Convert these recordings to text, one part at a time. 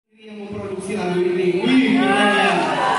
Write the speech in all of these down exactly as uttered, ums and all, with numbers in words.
Yang memproduksi lagu ini, wih keren.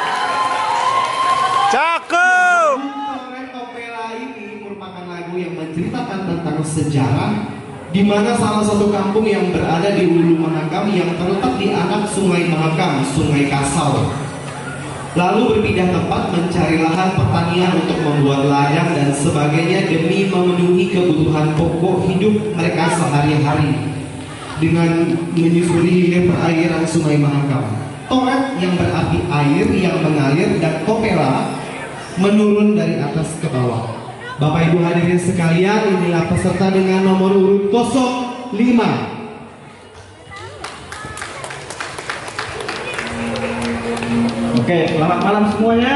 Cakep. Opera ini merupakan lagu yang menceritakan tentang sejarah di mana salah satu kampung yang berada di Hulu Mahakam yang terletak di anak Sungai Mahakam, Sungai Kasau, lalu berpindah tempat mencari lahan pertanian untuk membuat ladang dan sebagainya demi memenuhi kebutuhan pokok hidup mereka sehari-hari dengan menyusuri hilir perairan Sungai Mahakam. Toret yang berarti air yang mengalir dan kopera menurun dari atas ke bawah. Bapak Ibu hadirin sekalian, inilah peserta dengan nomor urut nol lima. Oke, selamat malam semuanya.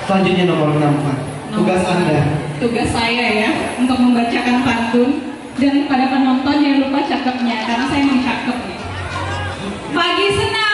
Selanjutnya nomor keempat. Tugas Anda. Tugas saya ya untuk membacakan pantun, dan kepada penonton jangan lupa cakepnya karena saya emang cakep. Pagi senang.